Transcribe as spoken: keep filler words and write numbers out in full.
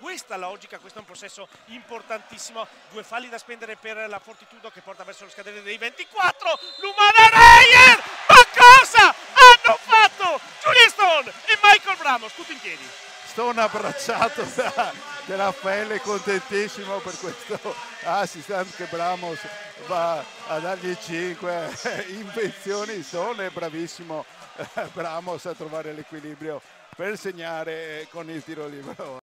questa logica, questo è un possesso importantissimo. Due falli da spendere per la Fortitudo che porta verso lo scadere dei ventiquattro. Lumana Reyer! Ma cosa hanno fatto Julian Stone e Michael Bramos? Tutti in piedi. Stone abbracciato da, da Raffaele, contentissimo per questo assistant che Bramos va a dargli cinque invenzioni. Stone è bravissimo Bramos a trovare l'equilibrio per segnare con il tiro libero.